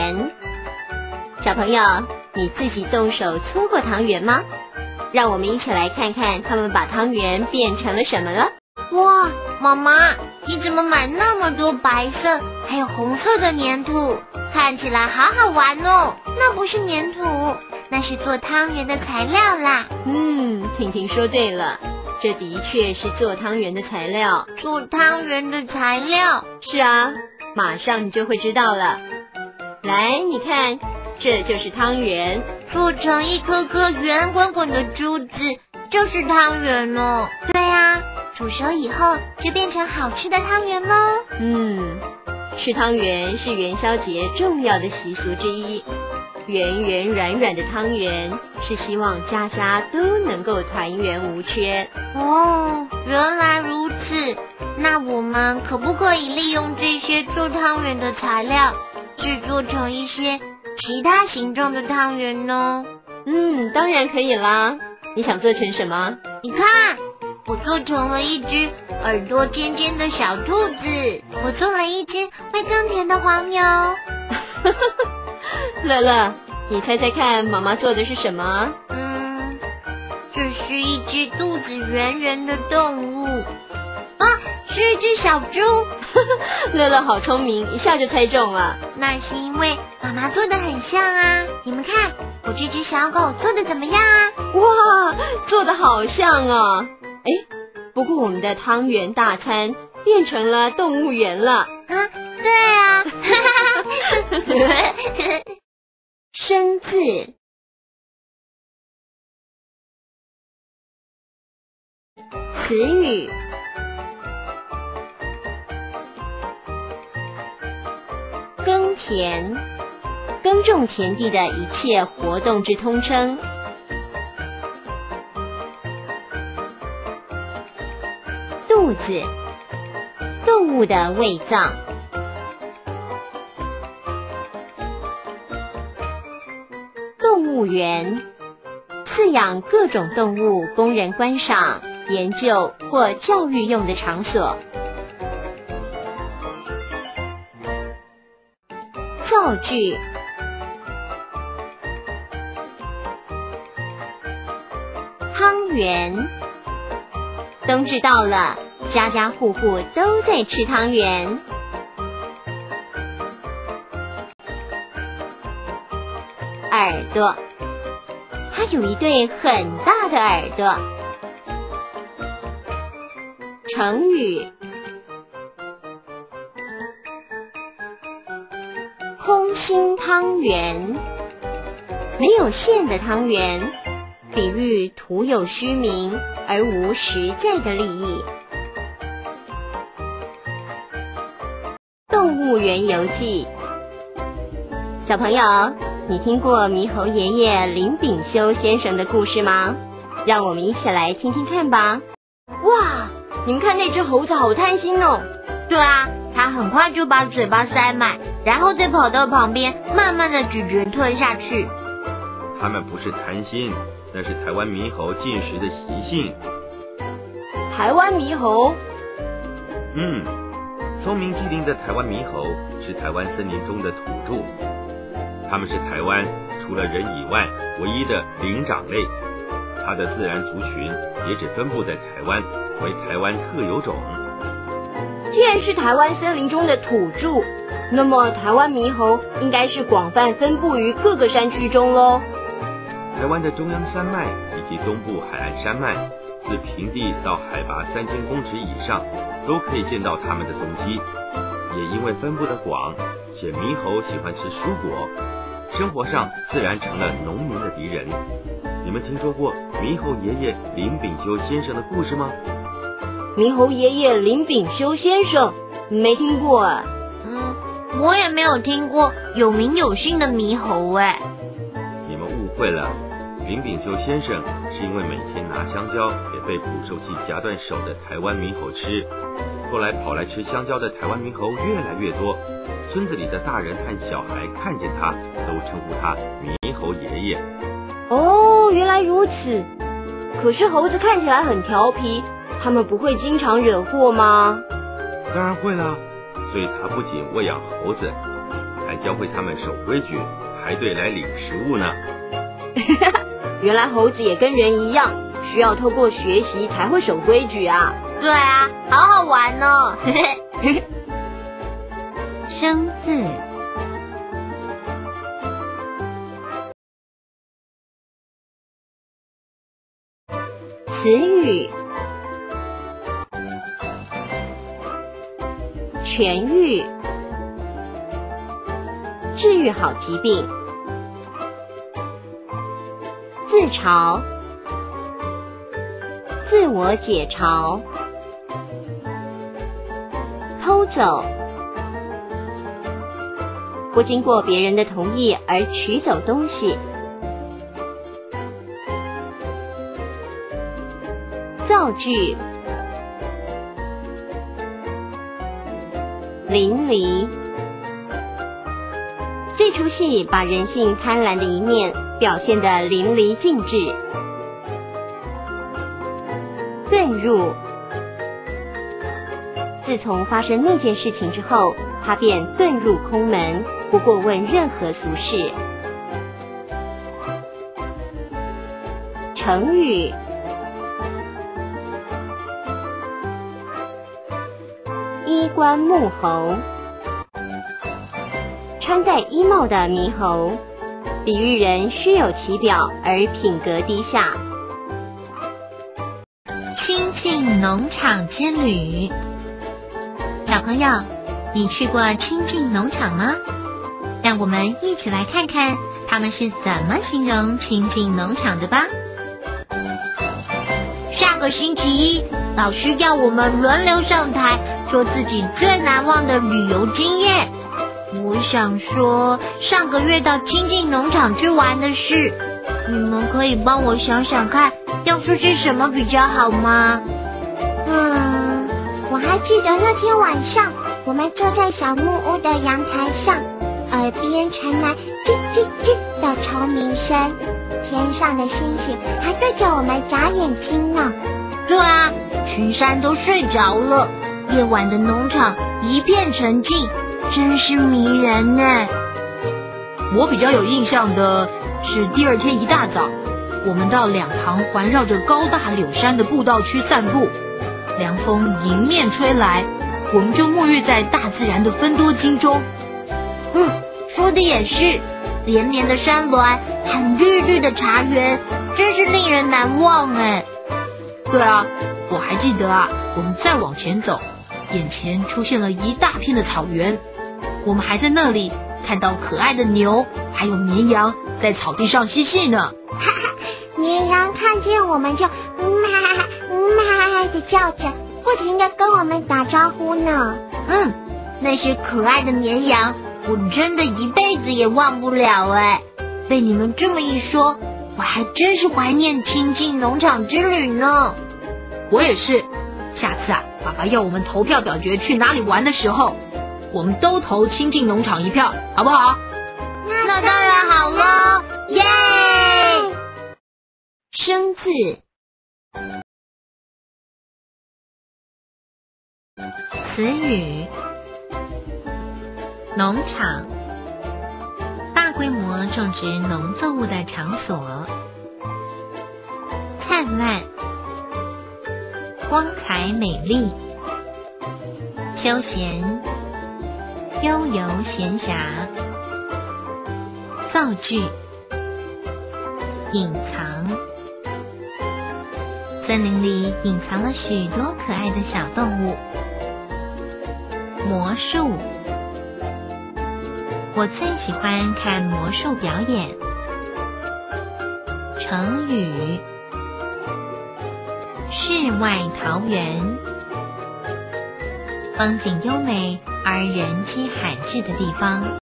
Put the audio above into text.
圆。小朋友，你自己动手搓过汤圆吗？让我们一起来看看他们把汤圆变成了什么了。 哇，妈妈，你怎么买那么多白色还有红色的粘土？看起来好好玩哦。那不是粘土，那是做汤圆的材料啦。 婷婷说对了，这的确是做汤圆的材料。 做汤圆的材料？ 是啊，马上你就会知道了。来，你看，这就是汤圆， 做成一颗颗圆滚滚的珠子，就是汤圆哦。对啊，煮熟以后就变成好吃的汤圆咯。 吃汤圆是元宵节重要的习俗之一。圆圆软软的汤圆是希望家家都能够团圆无缺。 哦，原来如此。那我们可不可以利用这些做汤圆的材料，制作成一些其他形状的汤圆呢？ 当然可以啦。你想做成什么？ 你看，我做成了一只耳朵尖尖的小兔子，我做了一只会耕田的黄牛。 乐乐，你猜猜看，妈妈做的是什么？ 这是一只肚子圆圆的动物。是一只小猪。 乐乐好聪明，一下就猜中了。 那是因为妈妈做的很像啊。你们看，我这只小狗做的怎么样啊？ 哇，做的好像哦。不过我们的汤圆大餐变成了动物园了。 对啊。 生字。词语。耕田，耕种田地的一切活动之通称。肚子，动物的胃脏。动物园，饲养各种动物供人观赏、研究或教育用的场所。造句，汤圆，冬至到了，家家户户都在吃汤圆。耳朵，它有一对很大的耳朵。成语，空心汤圆，没有馅的汤圆，比喻徒有虚名而无实在的利益。动物园游记，小朋友，你听过猕猴爷爷林炳修先生的故事吗？让我们一起来听听看吧。哇，你们看那只猴子好贪心哦。 对啊，它很快就把嘴巴塞满，然后再跑到旁边慢慢的咀嚼吞下去。 它们不是贪心，那是台湾猕猴进食的习性。 台湾猕猴？ 聪明机灵的台湾猕猴是台湾森林中的土著，它们是台湾除了人以外唯一的灵长类。它的自然族群也只分布在台湾，为台湾特有种。 既然是台湾森林中的土著，那么台湾猕猴应该是广泛分布于各个山区中咯。 台湾的中央山脉以及东部海岸山脉，自平地到海拔3000公尺以上，都可以见到它们的踪迹。也因为分布的广，且猕猴喜欢吃蔬果，生活上自然成了农民的敌人。你们听说过猕猴爷爷林炳修先生的故事吗？ 猕猴爷爷林炳修先生，没听过啊。 我也没有听过有名有姓的猕猴哎。 你们误会了，林炳修先生是因为每天拿香蕉给被捕兽器夹断手的台湾猕猴吃，后来跑来吃香蕉的台湾猕猴越来越多，村子里的大人和小孩看见他都称呼他猕猴爷爷。 哦，原来如此。可是猴子看起来很调皮，他们不会经常惹祸吗？ 当然会啦，所以他不仅喂养猴子， 还教会他们守规矩，排队来领食物呢。 原来猴子也跟人一样，需要透过学习才会守规矩啊。 对啊，好好玩哦。 生字。词语：痊愈，治愈好疾病；自嘲，自我解嘲；偷走，不经过别人的同意而取走东西；造句，淋漓。这出戏把人性贪婪的一面表现得淋漓尽致。遁入，自从发生那件事情之后，他便遁入空门，不过问任何俗事。成语：衣冠沐猴，穿戴衣帽的猕猴，比喻人虚有其表而品格低下。 亲近农场之旅，小朋友，你去过亲近农场吗？让我们一起来看看他们是怎么形容亲近农场的吧。 下个星期一，老师要我们轮流上台，说自己最难忘的旅游经验。我想说，上个月到亲近农场去玩的事，你们可以帮我想想看，要说些什么比较好吗？ 我还记得那天晚上，我们坐在小木屋的阳台上，耳边传来叽叽叽的虫鸣声，天上的星星还对着我们眨眼睛呢。 对啊，群山都睡着了，夜晚的农场一片沉静，真是迷人呢。 我比较有印象的是第二天一大早，我们到两旁环绕着高大柳杉的步道区散步，凉风迎面吹来，我们就沐浴在大自然的芬多精中。 说的也是，连绵的山峦和绿绿的茶园，真是令人难忘哎。 对啊，我还记得啊，我们再往前走，眼前出现了一大片的草原，我们还在那里看到可爱的牛还有绵羊在草地上嬉戏呢。 绵羊看见我们就的叫着，不停地跟我们打招呼呢。 那些可爱的绵羊，我真的一辈子也忘不了哎。被你们这么一说，我还真是怀念亲近农场之旅呢。 我也是，下次啊，爸爸要我们投票表决去哪里玩的时候，我们都投亲近农场一票，好不好？ 那当然好了，耶！ 生字： 词语：农场，大规模种植农作物的场所。灿烂，光彩美丽。休闲，悠游闲暇。造句，隐藏，森林里隐藏了许多可爱的小动物。魔术，我最喜欢看魔术表演。成语，世外桃源，风景优美而人迹罕至的地方。